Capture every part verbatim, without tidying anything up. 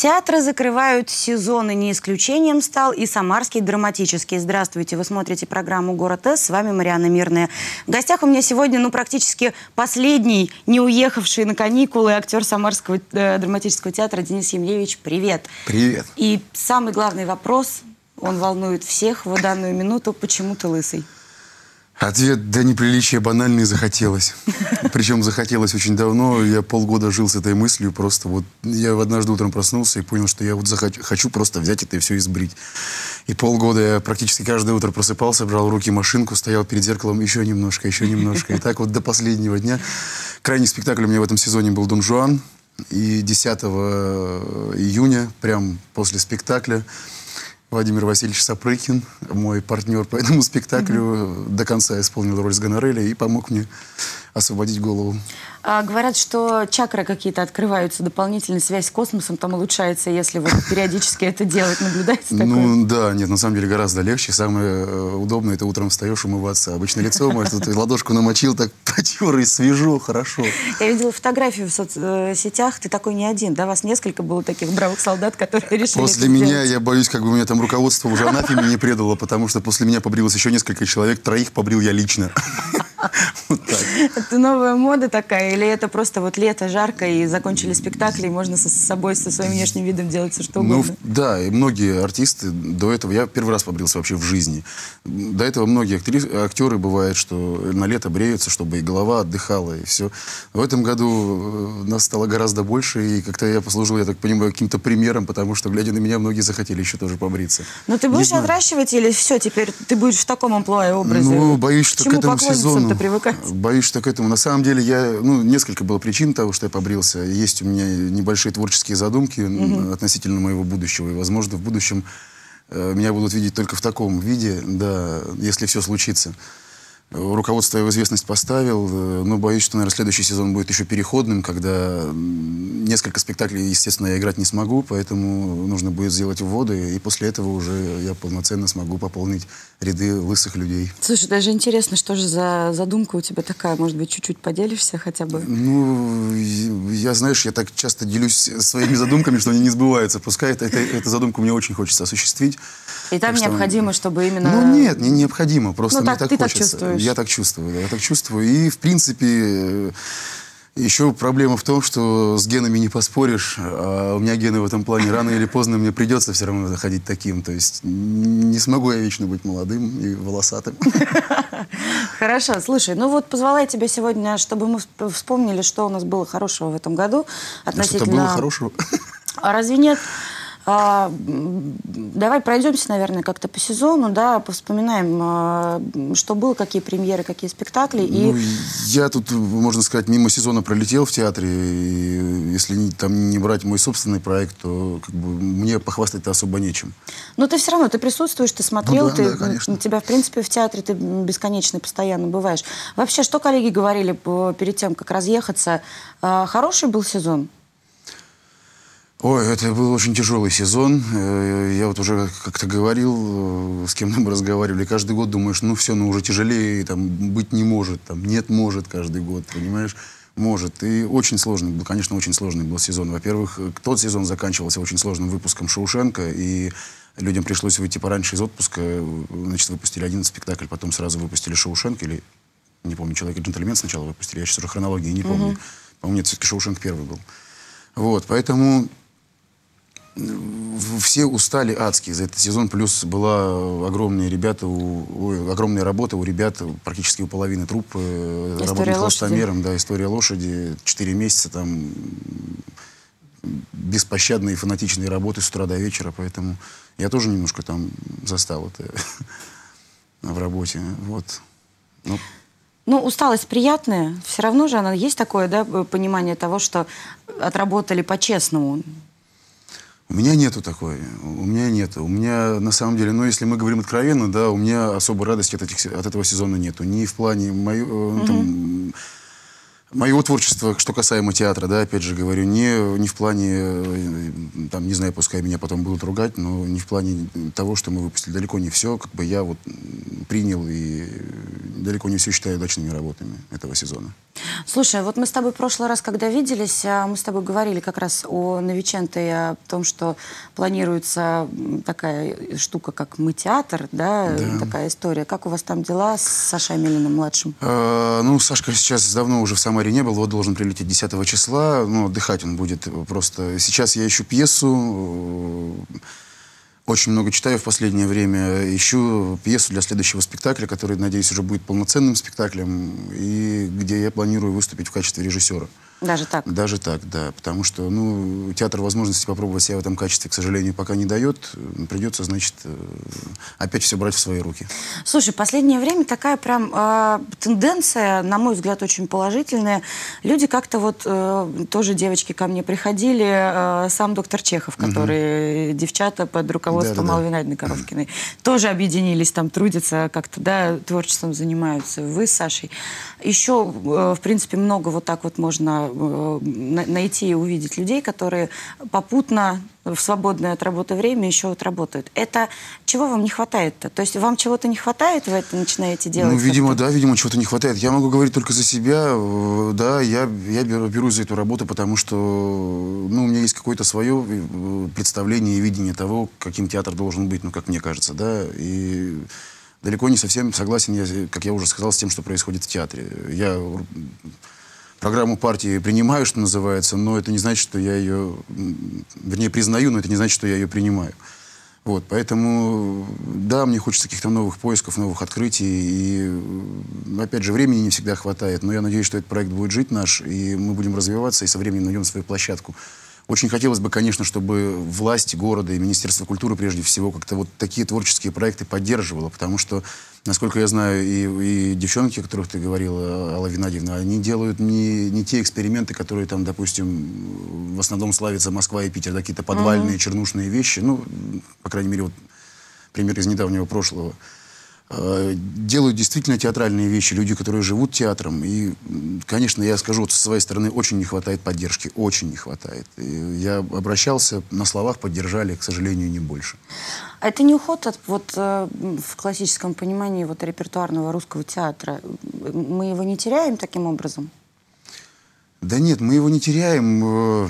Театры закрывают сезон, и не исключением стал и Самарский драматический. Здравствуйте, вы смотрите программу «Город С», с вами Марианна Мирная. В гостях у меня сегодня, ну, практически последний, не уехавший на каникулы актер Самарского э, драматического театра Денис Емлевич. Привет. Привет. И самый главный вопрос, он волнует всех в данную минуту: почему ты лысый? Ответ: до неприличия банальный, захотелось. Причем захотелось очень давно. Я полгода жил с этой мыслью. Просто вот я однажды утром проснулся и понял, что я вот захочу, хочу просто взять это и все избрить. И полгода я практически каждое утро просыпался, брал в руки машинку, стоял перед зеркалом: еще немножко, еще немножко. И так вот до последнего дня. Крайний спектакль у меня в этом сезоне был «Дон Жуан». И десятого июня, прям после спектакля, Владимир Васильевич Сапрыкин, мой партнер по этому спектаклю, mm-hmm. до конца исполнил роль с гонореля и помог мне освободить голову. А, говорят, что чакры какие-то открываются, дополнительная связь с космосом там улучшается, если вот периодически это делать. Наблюдается такое? Ну да, нет, на самом деле гораздо легче. Самое удобное — это утром встаешь умываться. Обычно лицо мое, тут ладошку намочил, так потер и свежо, хорошо. Я видела фотографию в соцсетях, ты такой не один, да? Вас несколько было таких бравых солдат, которые решили После меня, я боюсь, как бы меня там руководство уже анафеме не предало, потому что после меня побрилось еще несколько человек, троих побрил я лично. Это новая мода такая, или это просто вот лето, жарко, и закончили спектакли, и можно со собой, со своим внешним видом делать все, что угодно? Ну, да, и многие артисты до этого... Я первый раз побрился вообще в жизни. До этого многие актрисы, актеры, бывает, что на лето бреются, чтобы и голова отдыхала, и все. В этом году нас стало гораздо больше, и как-то я послужил, я так понимаю, каким-то примером, потому что, глядя на меня, многие захотели еще тоже побриться. Но ты будешь отращивать, или все, теперь ты будешь в таком амплуа и образе? Ну, боюсь, что к этому сезону... привыкать? Боюсь, что к этому. На самом деле, я, ну, несколько было причин того, что я побрился. Есть у меня небольшие творческие задумки mm-hmm. относительно моего будущего. И, возможно, в будущем э, меня будут видеть только в таком виде, да, если все случится. Руководство я в известность поставил, но боюсь, что, наверное, следующий сезон будет еще переходным, когда несколько спектаклей, естественно, я играть не смогу, поэтому нужно будет сделать вводы, и после этого уже я полноценно смогу пополнить ряды лысых людей. Слушай, даже интересно, что же за задумка у тебя такая? Может быть, чуть-чуть поделишься хотя бы? Ну, я, знаешь, я так часто делюсь своими задумками, что они не сбываются. Пускай это, это, эту задумку мне очень хочется осуществить. И там так необходимо, что... чтобы именно... Ну, нет, не необходимо, просто ну, мне так, так ты хочется. Так чувствуешь. Я так чувствую, да, я так чувствую. И, в принципе, еще проблема в том, что с генами не поспоришь, а у меня гены в этом плане. Рано или поздно мне придется все равно заходить таким. То есть не смогу я вечно быть молодым и волосатым. Хорошо, слушай, ну вот позвала я тебя сегодня, чтобы мы вспомнили, что у нас было хорошего в этом году. Относительно... Что-то было хорошего? А разве нет? А, давай пройдемся, наверное, как-то по сезону, да, повспоминаем, а, что было, какие премьеры, какие спектакли. Ну, и... Я тут, можно сказать, мимо сезона пролетел в театре. И если не, там не брать мой собственный проект, то как бы, мне похвастать-то особо нечем. Но ты все равно, ты присутствуешь, ты смотрел, ну, да, ты, да, конечно. У тебя, в принципе, в театре ты бесконечно, постоянно бываешь. Вообще, что коллеги говорили перед тем, как разъехаться? А, хороший был сезон? Ой, это был очень тяжелый сезон. Я вот уже как-то говорил, с кем мы разговаривали, каждый год думаешь, ну все, ну уже тяжелее, там, быть не может, там, нет, может каждый год, понимаешь? Может. И очень сложный был, конечно, очень сложный был сезон. Во-первых, тот сезон заканчивался очень сложным выпуском «Шоушенка», и людям пришлось выйти пораньше из отпуска. Значит, выпустили один спектакль, потом сразу выпустили «Шоушенк», или, не помню, «Человек и джентльмен» сначала выпустили, я сейчас уже хронологии не помню. Uh-huh. По-моему, нет, все-таки «Шоушенк» первый был. Вот, поэтому... Все устали адски за этот сезон, плюс была огромные ребята, у, ой, огромная работа у ребят, практически у половины труппы, работали холстомером, да, «История лошади», четыре месяца там беспощадные фанатичные работы с утра до вечера, поэтому я тоже немножко там застал это в работе, вот. Ну, Ну, усталость приятная, все равно же она есть такое, да, понимание того, что отработали по-честному. У меня нету такой, у меня нету. У меня, на самом деле, ну, если мы говорим откровенно, да, у меня особой радости от, этих, от этого сезона нету. Ни в плане мою, mm-hmm. там, Моего творчества, что касаемо театра, да, опять же говорю, не, не в плане, там, не знаю, пускай меня потом будут ругать, но не в плане того, что мы выпустили. Далеко не все, как бы я вот принял и далеко не все считаю удачными работами этого сезона. Слушай, вот мы с тобой в прошлый раз, когда виделись, мы с тобой говорили как раз о Новиченто и о том, что планируется такая штука, как «Мы театр», да, да. такая история. Как у вас там дела с Сашей Амелиным-младшим? А, ну, Сашка сейчас давно уже в Самаре не был, вот должен прилететь десятого числа, ну, отдыхать он будет просто. Сейчас я ищу пьесу, очень много читаю в последнее время, ищу пьесу для следующего спектакля, который, надеюсь, уже будет полноценным спектаклем, и где я планирую выступить в качестве режиссера. Даже так? Даже так, да. Потому что, ну, театр возможности попробовать себя в этом качестве, к сожалению, пока не дает. Придется, значит, опять все брать в свои руки. Слушай, в последнее время такая прям э, тенденция, на мой взгляд, очень положительная. Люди как-то вот, э, тоже девочки ко мне приходили, э, сам доктор Чехов, который угу. девчата под руководством да, да, Аллы Винайдовны Коровкиной, тоже объединились, там трудятся как-то, да, творчеством занимаются. Вы с Сашей. Еще, э, в принципе, много вот так вот можно найти и увидеть людей, которые попутно в свободное от работы время еще вот работают. Это чего вам не хватает-то? То есть вам чего-то не хватает, вы это начинаете делать? Ну, видимо, да, видимо, чего-то не хватает. Я могу говорить только за себя. Да, я, я беру, берусь за эту работу, потому что ну, у меня есть какое-то свое представление и видение того, каким театр должен быть, ну, как мне кажется, да, и далеко не совсем согласен, я, как я уже сказал, с тем, что происходит в театре. Я программу партии принимаю, что называется, но это не значит, что я ее, вернее, признаю, но это не значит, что я ее принимаю. Вот, поэтому, да, мне хочется каких-то новых поисков, новых открытий, и, опять же, времени не всегда хватает, но я надеюсь, что этот проект будет жить наш, и мы будем развиваться, и со временем найдем свою площадку. Очень хотелось бы, конечно, чтобы власть города и Министерство культуры, прежде всего, как-то вот такие творческие проекты поддерживало, потому что, насколько я знаю, и, и девчонки, о которых ты говорила, Алла Винайдовна, они делают не, не те эксперименты, которые там, допустим, в основном славятся Москва и Питер, да, какие-то подвальные, mm-hmm. чернушные вещи, ну, по крайней мере, вот пример из недавнего прошлого. Делают действительно театральные вещи, люди, которые живут театром. И, конечно, я скажу, вот со своей стороны очень не хватает поддержки, очень не хватает. И я обращался, на словах поддержали, к сожалению, не больше. А это не уход от, вот, в классическом понимании вот, репертуарного русского театра? Мы его не теряем таким образом? Да нет, мы его не теряем.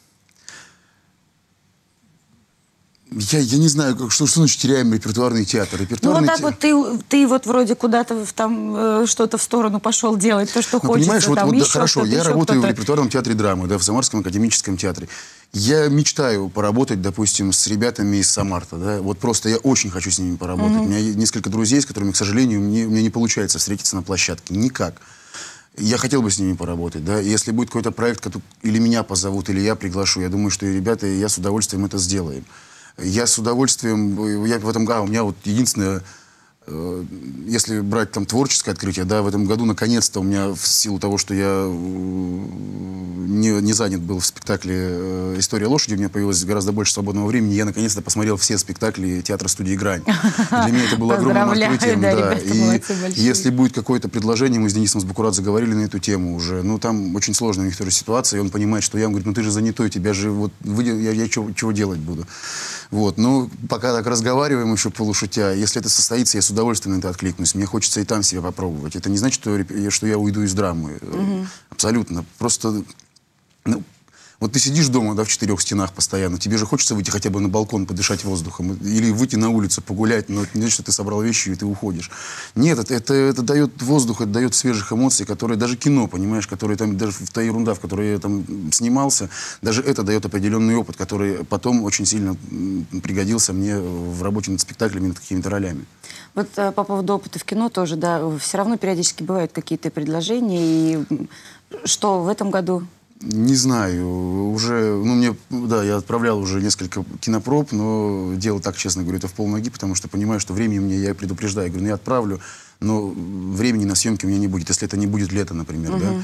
Я, я не знаю, как, что, что значит теряем репертуарный театр. Репертуарный ну, вот так те... вот ты, ты вот вроде куда-то там э, что-то в сторону пошел делать, то, что ну, хочется. Понимаешь, вот, там, вот, да, хорошо, я работаю в репертуарном театре драмы, да, в Самарском академическом театре. Я мечтаю поработать, допустим, с ребятами из Самарта, да, вот просто я очень хочу с ними поработать. Mm-hmm. У меня есть несколько друзей, с которыми, к сожалению, мне, мне не получается встретиться на площадке, никак. Я хотел бы с ними поработать, да, и если будет какой-то проект, который, или меня позовут, или я приглашу, я думаю, что и ребята, и я с удовольствием это сделаем. Я с удовольствием, я в этом, а, у меня вот единственное, э, если брать там творческое открытие, да, в этом году наконец-то у меня в силу того, что я э, не, не занят был в спектакле э, «История лошади», у меня появилось гораздо больше свободного времени, я наконец-то посмотрел все спектакли театра-студии «Грань». Для меня это было огромным открытием, да, да. И если будет какое-то предложение, мы с Денисом Сбукурадзе говорили на эту тему уже, ну там очень сложная у них тоже ситуация, и он понимает, что я, он говорит, ну ты же занятой, тебя же вот, я, я чего, чего делать буду? Вот, ну, пока так разговариваем еще полушутя, если это состоится, я с удовольствием на это откликнусь. Мне хочется и там себя попробовать. Это не значит, что я, что я уйду из драмы. Mm-hmm. Абсолютно. Просто, ну, вот ты сидишь дома, да, в четырех стенах постоянно, тебе же хочется выйти хотя бы на балкон, подышать воздухом, или выйти на улицу, погулять, но это не значит, что ты собрал вещи и ты уходишь. Нет, это, это, это дает воздух, это дает свежих эмоций, которые даже кино, понимаешь, которые там, даже та ерунда, в которой я там снимался, даже это дает определенный опыт, который потом очень сильно пригодился мне в работе над спектаклями, над какими-то ролями. Вот по поводу опыта в кино тоже, да, все равно периодически бывают какие-то предложения, и что в этом году? Не знаю, уже, ну, мне, да, я отправлял уже несколько кинопроб, но дело так, честно говорю, это в полноги, потому что понимаю, что времени мне, я предупреждаю, говорю, ну, я отправлю, но времени на съемки у меня не будет, если это не будет лето, например, uh-huh. да.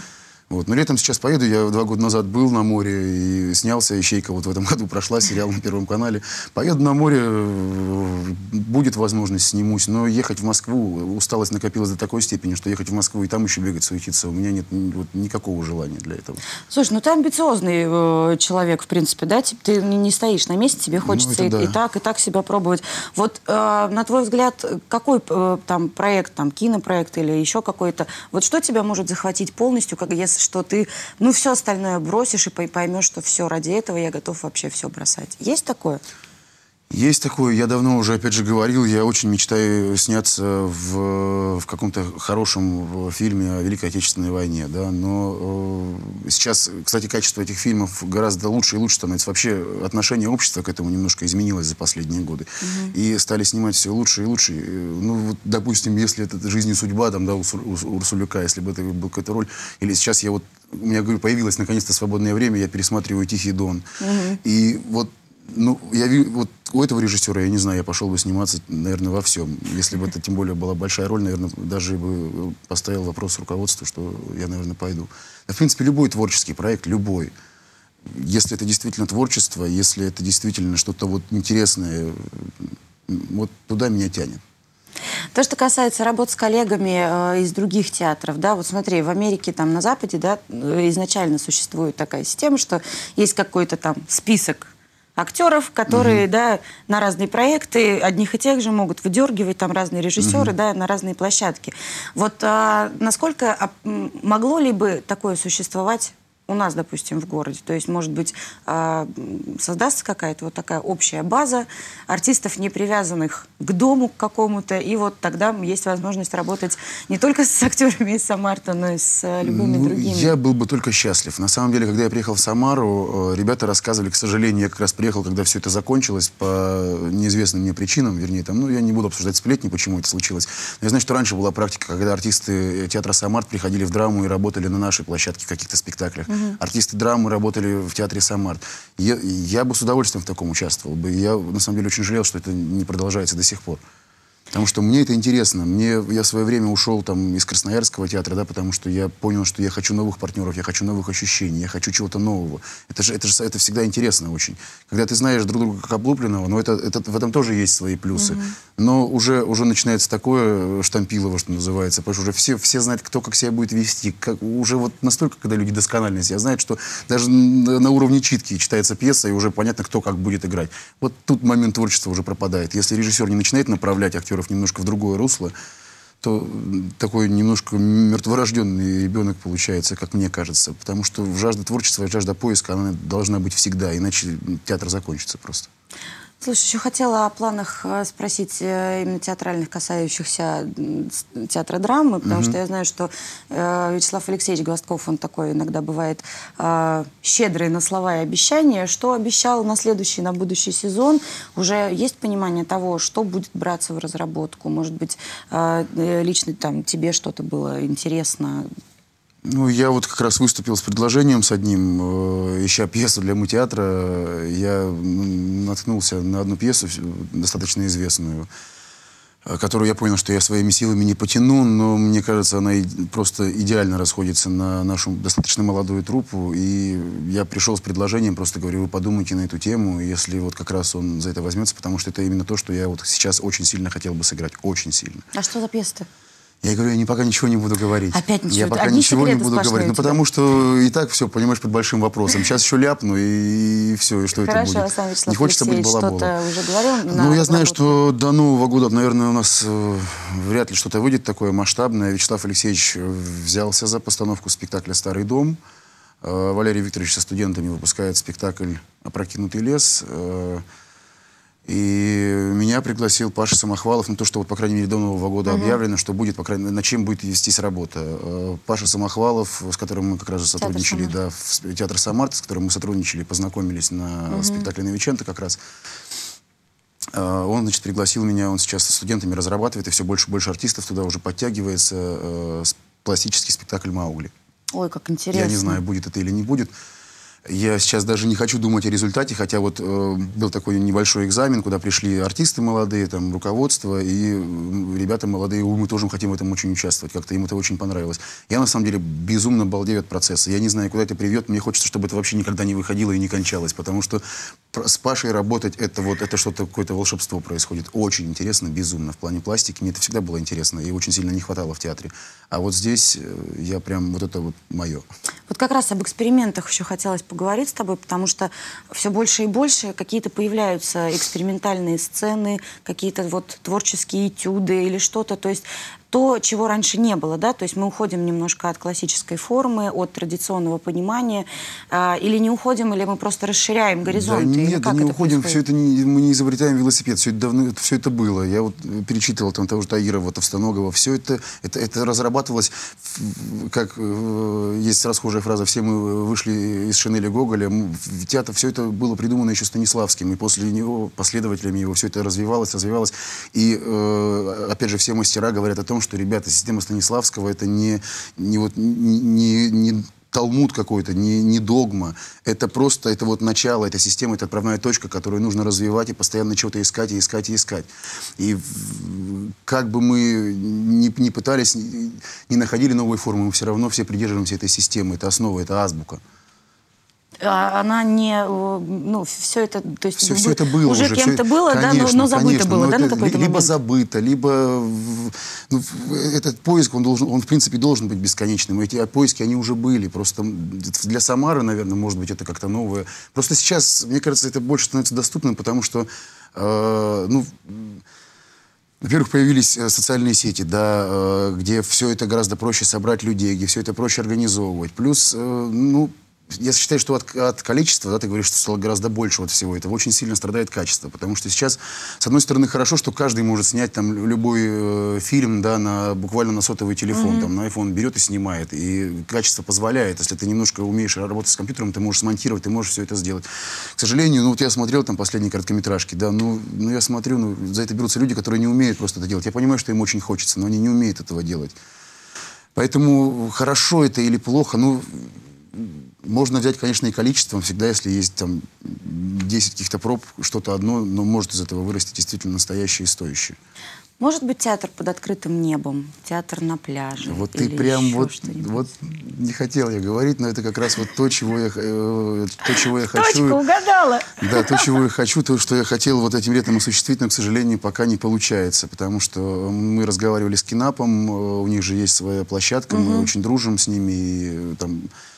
Вот. Но летом сейчас поеду, я два года назад был на море и снялся, «Ищейка» вот в этом году прошла, сериал на Первом канале. Поеду на море, будет возможность, снимусь, но ехать в Москву, усталость накопилась до такой степени, что ехать в Москву и там еще бегать, суетиться, у меня нет вот, никакого желания для этого. Слушай, ну ты амбициозный э, человек, в принципе, да? Типа, ты не, не стоишь на месте, тебе хочется ну, и, да. и так, и так себя пробовать. Вот, э, на твой взгляд, какой э, там проект, там, кинопроект или еще какой-то, вот что тебя может захватить полностью, как если что ты, ну, все остальное бросишь и поймешь, что все, ради этого я готов вообще все бросать. Есть такое? Есть такое. Я давно уже, опять же, говорил, я очень мечтаю сняться в, в каком-то хорошем фильме о Великой Отечественной войне, да, но э, сейчас, кстати, качество этих фильмов гораздо лучше и лучше становится. Вообще отношение общества к этому немножко изменилось за последние годы. Угу. И стали снимать все лучше и лучше. Ну, вот, допустим, если это «Жизнь и судьба», там, да, у, у Урсуляка, если бы это был какая-то роль, или сейчас я вот, у меня, говорю, появилось наконец-то свободное время, я пересматриваю «Тихий Дон». Угу. И вот ну, я вот у этого режиссера, я не знаю, я пошел бы сниматься, наверное, во всем. Если бы это, тем более, была большая роль, наверное, даже бы поставил вопрос руководству, что я, наверное, пойду. Да, в принципе, любой творческий проект, любой, если это действительно творчество, если это действительно что-то вот интересное, вот туда меня тянет. То, что касается работ с коллегами э, из других театров, да, вот смотри, в Америке, там, на Западе, да, изначально существует такая система, что есть какой-то там список актеров, которые, угу. да, на разные проекты одних и тех же могут выдергивать, там разные режиссеры, угу. да, на разные площадки. Вот а, насколько а, могло ли бы такое существовать у нас, допустим, в городе? То есть, может быть, а, создастся какая-то вот такая общая база артистов, не привязанных к дому к какому-то, и вот тогда есть возможность работать не только с актерами из Самары, но и с любыми ну, другими. Я был бы только счастлив. На самом деле, когда я приехал в Самару, ребята рассказывали, к сожалению, я как раз приехал, когда все это закончилось по неизвестным мне причинам, вернее, там, ну, я не буду обсуждать сплетни, почему это случилось. Но я знаю, что раньше была практика, когда артисты театра Самар приходили в драму и работали на нашей площадке в каких-то спектаклях. Угу. Артисты драмы работали в театре Самар. Я, я бы с удовольствием в таком участвовал бы. Я, на самом деле, очень жалел, что это не продолжается до сих пор. Потому что мне это интересно. Мне, я в свое время ушел там, из Красноярского театра, да, потому что я понял, что я хочу новых партнеров, я хочу новых ощущений, я хочу чего-то нового. Это же, это же это всегда интересно очень. Когда ты знаешь друг друга как облупленного, но это, это, в этом тоже есть свои плюсы. Mm-hmm. Но уже, уже начинается такое штампилово, что называется. Потому что уже все, все знают, кто как себя будет вести. Как, уже вот настолько, когда люди досконально себя знают, что даже на, на уровне читки читается пьеса, и уже понятно, кто как будет играть. Вот тут момент творчества уже пропадает. Если режиссер не начинает направлять актеров немножко в другое русло, то такой немножко мертворожденный ребенок получается, как мне кажется. Потому что жажда творчества, жажда поиска, она должна быть всегда, иначе театр закончится просто. Слушай, еще хотела о планах спросить именно театральных, касающихся театра драмы, потому mm-hmm. что я знаю, что э, Вячеслав Алексеевич Гвоздков, он такой иногда бывает э, щедрый на слова и обещания. Что обещал на следующий, на будущий сезон? Уже есть понимание того, что будет браться в разработку? Может быть, э, лично там тебе что-то было интересно? Ну, я вот как раз выступил с предложением с одним, э, ища пьесу для мультеатра. Я наткнулся на одну пьесу, достаточно известную, которую я понял, что я своими силами не потяну, но мне кажется, она и, просто идеально расходится на нашу достаточно молодую труппу. И я пришел с предложением, просто говорю, вы подумайте на эту тему, если вот как раз он за это возьмется, потому что это именно то, что я вот сейчас очень сильно хотел бы сыграть, очень сильно. А что за пьеса-то? Я говорю, я не, пока ничего не буду говорить. Опять ничего? Я пока Одни ничего не буду говорить. Ну, тебя. потому что и так все, понимаешь, под большим вопросом. Сейчас еще ляпну, и, и все, и что Хорошо, это будет. Сам Вячеслав Не хочется быть балаболом. что-то уже говорил? Ну, я знаю, что до Нового года, наверное, у нас э, вряд ли что-то выйдет такое масштабное. Вячеслав Алексеевич взялся за постановку спектакля «Старый дом». Э, Валерий Викторович со студентами выпускает спектакль «Опрокинутый лес». Э, И меня пригласил Паша Самохвалов на то, что, вот, по крайней мере, до Нового года uh-huh. объявлено, что будет, по крайней мере, над чем будет вестись работа. Паша Самохвалов, с которым мы как раз же сотрудничали, да, в театр Самарт, с которым мы сотрудничали, познакомились на uh-huh. спектакле «Новиченко» как раз. Он, значит, пригласил меня, он сейчас со студентами разрабатывает, и все больше и больше артистов туда уже подтягивается, пластический спектакль «Маугли». Ой, как интересно. Я не знаю, будет это или не будет. Я сейчас даже не хочу думать о результате, хотя вот э, был такой небольшой экзамен, куда пришли артисты молодые, там, руководство, и э, ребята молодые, мы тоже хотим в этом очень участвовать, как-то им это очень понравилось. Я, на самом деле, безумно балдею от процесса. Я не знаю, куда это приведет, мне хочется, чтобы это вообще никогда не выходило и не кончалось, потому что с Пашей работать, это вот, это что-то, какое-то волшебство происходит. Очень интересно, безумно. В плане пластики мне это всегда было интересно, и очень сильно не хватало в театре. А вот здесь э, я прям, вот это вот мое. Вот как раз об экспериментах еще хотелось поговорить с тобой, потому что все больше и больше какие-то появляются экспериментальные сцены, какие-то вот творческие этюды или что-то. То есть то, чего раньше не было, да, то есть мы уходим немножко от классической формы, от традиционного понимания, э, или не уходим, или мы просто расширяем горизонты. Да нет, да не уходим, происходит? все это не, мы не изобретаем велосипед, все это давно, все это было. Я вот перечитывал там того же Таирова, Товстоногова, все это, это, это разрабатывалось, как э, есть расхожая фраза, все мы вышли из Шинеля Гоголя, в театр, все это было придумано еще Станиславским, и после него, последователями его, все это развивалось, развивалось, и э, опять же все мастера говорят о том, что, ребята, система Станиславского это не, не, вот, не, не, не талмуд какой-то, не, не догма. Это просто, это вот начало, это система, это отправная точка, которую нужно развивать и постоянно чего-то искать, и искать, и искать. И как бы мы ни, ни пытались, не находили новые формы, мы все равно все придерживаемся этой системы. Это основа, это азбука. Она не, ну, все это, то есть все, все это было уже, уже кем-то все, было, конечно, да, но, но забыто конечно, было, но да, это на какой-то либо момент? забыто, либо ну, этот поиск, он должен, он в принципе должен быть бесконечным. Эти поиски, они уже были, просто для Самары, наверное, может быть, это как-то новое. Просто сейчас, мне кажется, это больше становится доступным, потому что, э, ну, во-первых, появились социальные сети, да, где все это гораздо проще собрать людей, где все это проще организовывать. Плюс, ну, я считаю, что от, от количества, да, ты говоришь, что стало гораздо больше вот всего этого, очень сильно страдает качество, потому что сейчас, с одной стороны, хорошо, что каждый может снять там любой э, фильм, да, на, буквально на сотовый телефон, mm-hmm. там, на iPhone берет и снимает, и качество позволяет, если ты немножко умеешь работать с компьютером, ты можешь смонтировать, ты можешь все это сделать. К сожалению, ну, вот я смотрел там последние короткометражки, да, ну, ну я смотрю, ну, за это берутся люди, которые не умеют просто это делать. Я понимаю, что им очень хочется, но они не умеют этого делать. Поэтому хорошо это или плохо, ну, можно взять, конечно, и количеством. Всегда, если есть там десять каких-то проб, что-то одно, но может из этого вырасти действительно настоящее и стоящее. Может быть, театр под открытым небом, театр на пляже. Вот ты прям вот, вот не хотел я говорить, но это как раз вот то, чего я, э, то, чего я хочу. Точка, угадала. Да, то, чего я хочу, то, что я хотел вот этим летом осуществить, но, к сожалению, пока не получается, потому что мы разговаривали с Кинапом, у них же есть своя площадка, угу. мы очень дружим с ними, и там...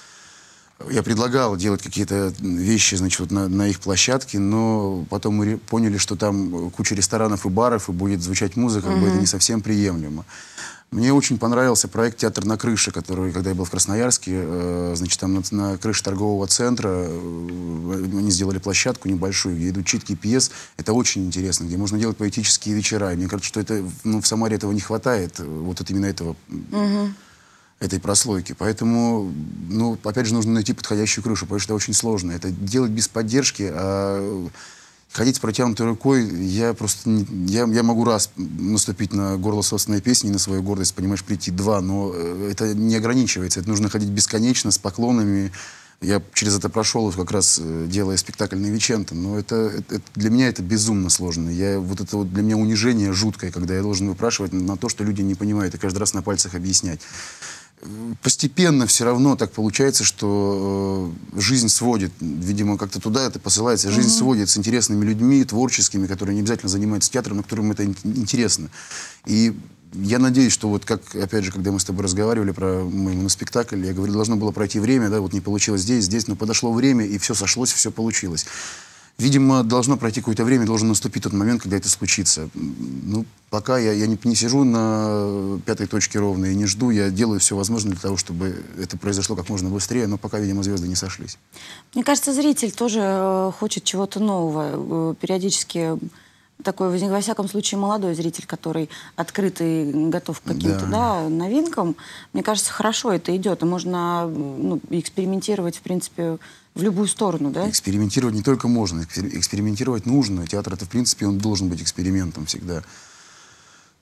Я предлагал делать какие-то вещи, значит, вот на, на их площадке, но потом мы поняли, что там куча ресторанов и баров, и будет звучать музыка, как бы это не совсем приемлемо. Мне очень понравился проект «Театр на крыше», который, когда я был в Красноярске, э, значит, там на, на крыше торгового центра э, они сделали площадку небольшую, где идут читки пьес. Это очень интересно, где можно делать поэтические вечера. И мне кажется, что это, ну, в Самаре этого не хватает, вот это именно этого... Mm-hmm. этой прослойки. Поэтому, ну, опять же, нужно найти подходящую крышу, потому что это очень сложно. Это делать без поддержки, а ходить с протянутой рукой, я просто... Не, я, я могу раз наступить на горло собственной песни, на свою гордость, понимаешь, прийти два, но это не ограничивается. Это нужно ходить бесконечно, с поклонами. Я через это прошел, как раз делая спектакль на Виченто, но это, это, для меня это безумно сложно. Я, вот это вот для меня унижение жуткое, когда я должен выпрашивать на то, что люди не понимают, и каждый раз на пальцах объяснять. Постепенно все равно так получается, что э, жизнь сводит, видимо, как-то туда это посылается, жизнь mm-hmm. сводит с интересными людьми, творческими, которые не обязательно занимаются театром, но которым это интересно. И я надеюсь, что вот как, опять же, когда мы с тобой разговаривали про мой моноспектакль, я говорю, должно было пройти время, да, вот не получилось здесь, здесь, но подошло время, и все сошлось, все получилось. Видимо, должно пройти какое-то время, должен наступить тот момент, когда это случится. Ну, пока я, я не, не сижу на пятой точке ровно и не жду, я делаю все возможное для того, чтобы это произошло как можно быстрее, но пока, видимо, звезды не сошлись. Мне кажется, зритель тоже э, хочет чего-то нового. Э, периодически такой возник, во всяком случае, молодой зритель, который открыт и готов к каким-то да. Да, новинкам. Мне кажется, хорошо это идет, и можно ну, экспериментировать, в принципе, в любую сторону, да? Экспериментировать не только можно, экспериментировать нужно. Театр, это, в принципе, он должен быть экспериментом всегда.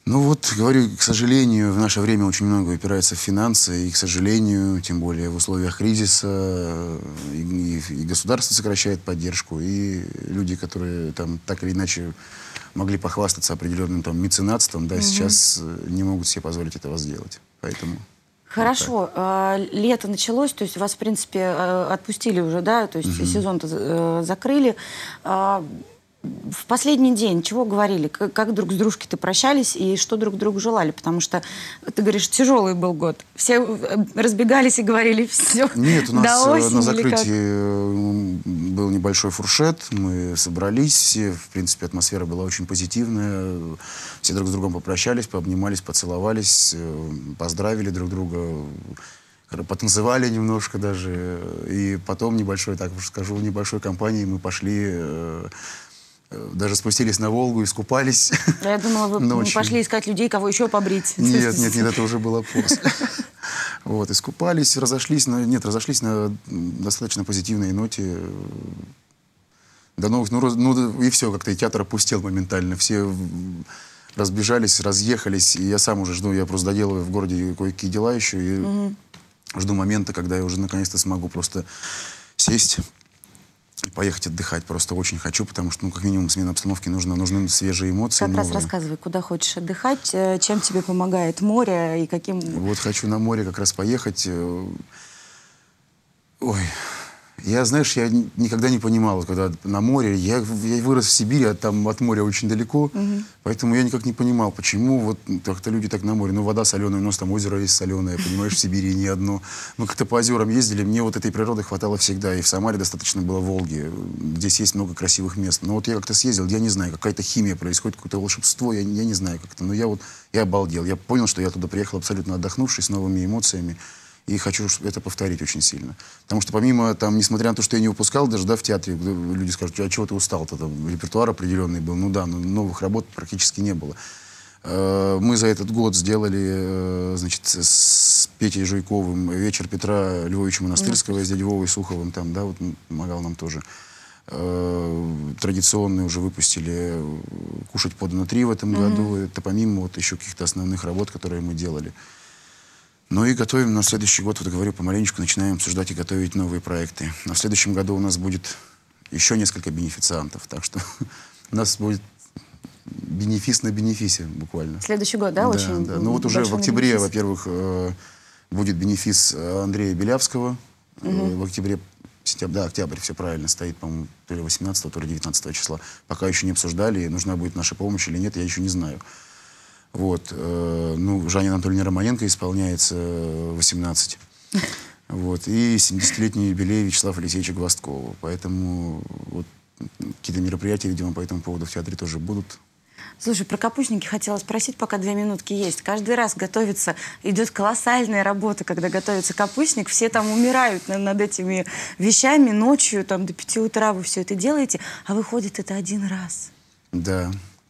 Ну вот, говорю, к сожалению, в наше время очень много упирается в финансы, и, к сожалению, тем более в условиях кризиса, и, и государство сокращает поддержку, и люди, которые там так или иначе могли похвастаться определенным там меценатством, да, угу. сейчас не могут себе позволить этого сделать. Поэтому... Хорошо. Вот лето началось, то есть вас, в принципе, отпустили уже, да, то есть угу. сезон-то закрыли. В последний день чего говорили? Как, как друг с дружкой-то прощались и что друг другу желали? Потому что, ты говоришь, тяжелый был год. Все разбегались и говорили, все. Нет, у нас осени, на закрытии был небольшой фуршет. Мы собрались все. В принципе, атмосфера была очень позитивная. Все друг с другом попрощались, пообнимались, поцеловались, поздравили друг друга. Потанцевали немножко даже. И потом небольшой, так уж скажу, в небольшой компании мы пошли... Даже спустились на Волгу, искупались. Я думала, вы ночью. Пошли искать людей, кого еще побрить. Нет, нет, нет, это уже было поздно. Вот, искупались, разошлись, но нет, разошлись на достаточно позитивной ноте. До новых, ну, ну и все, как-то и театр опустел моментально. Все разбежались, разъехались, и я сам уже жду, я просто доделываю в городе кое-какие дела еще, и угу. жду момента, когда я уже наконец-то смогу просто сесть, поехать отдыхать. Просто очень хочу, потому что, ну, как минимум, смена обстановки нужна, нужны свежие эмоции. Как новые. раз рассказывай, куда хочешь отдыхать, чем тебе помогает море и каким... Вот хочу на море как раз поехать. Ой, я, знаешь, я никогда не понимал, когда на море, я, я вырос в Сибири, а там от моря очень далеко, угу. поэтому я никак не понимал, почему вот как-то люди так на море. Ну, вода соленая, у нас там озеро есть соленое, понимаешь, в Сибири не одно. Мы как-то по озерам ездили, мне вот этой природы хватало всегда, и в Самаре достаточно было Волги. Здесь есть много красивых мест. Но вот я как-то съездил, я не знаю, какая-то химия происходит, какое-то волшебство, я, я не знаю как-то, но я вот, я обалдел. Я понял, что я туда приехал абсолютно отдохнувший, с новыми эмоциями. И хочу это повторить очень сильно. Потому что помимо, там, несмотря на то, что я не выпускал, даже, да, в театре, люди скажут, а чего ты устал-то, там, репертуар определенный был. Ну да, но новых работ практически не было. Мы за этот год сделали, значит, с Петей Жуйковым «Вечер Петра Львовича Монастырского», с дядей Вовой Суховым, там, да, вот помогал нам тоже. Традиционные уже выпустили «Кушать подано три» в этом mm-hmm. году. Это помимо вот еще каких-то основных работ, которые мы делали. Ну и готовим на следующий год, вот говорю, помаленечку начинаем обсуждать и готовить новые проекты. А в следующем году у нас будет еще несколько бенефициантов, так что у нас будет бенефис на бенефисе буквально. Следующий год, да, да очень? Да, ну вот уже в октябре, во-первых, будет бенефис Андрея Белявского. Угу. В октябре, сентябрь, да, октябрь, все правильно, стоит, по-моему, то ли восемнадцатого, то ли девятнадцатого числа. Пока еще не обсуждали, нужна будет наша помощь или нет, я еще не знаю. Вот, э, ну, Жанне Анатольевне Романенко исполняется восемнадцать. Вот, и семидесятилетний юбилей Вячеслава Алексеевича Гвоздкова. Поэтому вот, какие-то мероприятия, видимо, по этому поводу в театре тоже будут. Слушай, про капустники хотела спросить, пока две минутки есть. Каждый раз готовится, идет колоссальная работа, когда готовится капустник. Все там умирают над этими вещами ночью, там до пяти утра вы все это делаете, а выходит это один раз. Да.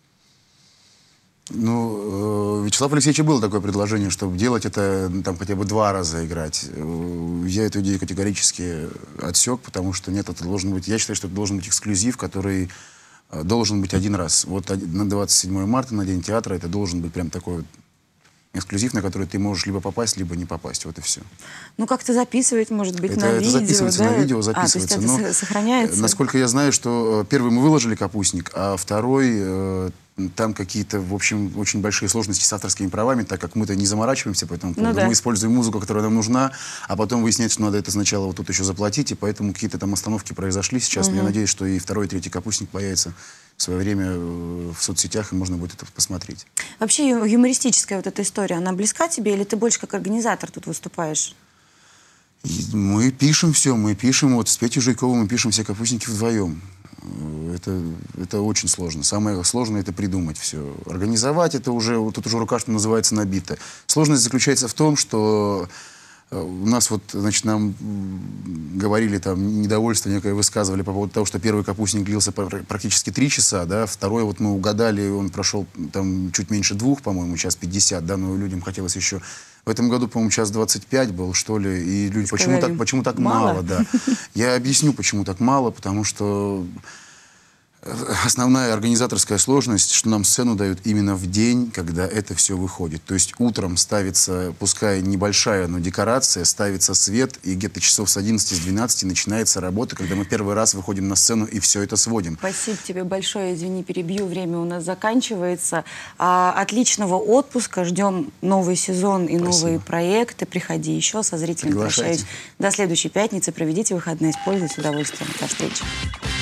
Ну, э, Вячеславу Алексеевичу было такое предложение, чтобы делать это там хотя бы два раза играть. Я эту идею категорически отсек, потому что нет, это должен быть, я считаю, что это должен быть эксклюзив, который э, должен быть один раз. Вот на двадцать седьмое марта, на День театра, это должен быть прям такой вот эксклюзив, на который ты можешь либо попасть, либо не попасть. Вот и все. Ну, как-то записывать, может быть, это, на это видео, записывается да? на видео, записывается. А, то есть это но, сохраняется? Насколько я знаю, что первый мы выложили капустник, а второй... Э, там какие-то, в общем, очень большие сложности с авторскими правами, так как мы-то не заморачиваемся по этому поводу. Ну, да. Мы используем музыку, которая нам нужна, а потом выясняется, что надо это сначала вот тут еще заплатить, и поэтому какие-то там остановки произошли сейчас. Угу. Но я надеюсь, что и второй, и третий капустник появится в свое время в соцсетях, и можно будет это посмотреть. Вообще юмористическая вот эта история, она близка тебе, или ты больше как организатор тут выступаешь? И мы пишем все, мы пишем, вот с Петей Жуйковым мы пишем все капустники вдвоем. Это, это очень сложно. Самое сложное — это придумать все. Организовать — это уже, тут уже рука, что называется, набита. Сложность заключается в том, что у нас вот, значит, нам говорили, там, недовольство некое высказывали по поводу того, что первый капустник длился практически три часа, да, второй вот мы угадали, он прошел там чуть меньше двух, по-моему, час пятьдесят, да, но людям хотелось еще... В этом году, по-моему, час двадцать пять был, что ли, и люди, почему так, почему так мало, мало да. Я объясню, почему так мало, потому что Основная организаторская сложность, что нам сцену дают именно в день, когда это все выходит. То есть утром ставится, пускай небольшая, но декорация, ставится свет, и где-то часов с одиннадцати, с двенадцати начинается работа, когда мы первый раз выходим на сцену и все это сводим. Спасибо тебе большое, извини, перебью, время у нас заканчивается. А, отличного отпуска, ждем новый сезон и Спасибо. Новые проекты. Приходи еще, со зрителями прощаюсь. До следующей пятницы, проведите выходные с пользой, с удовольствием. До встречи.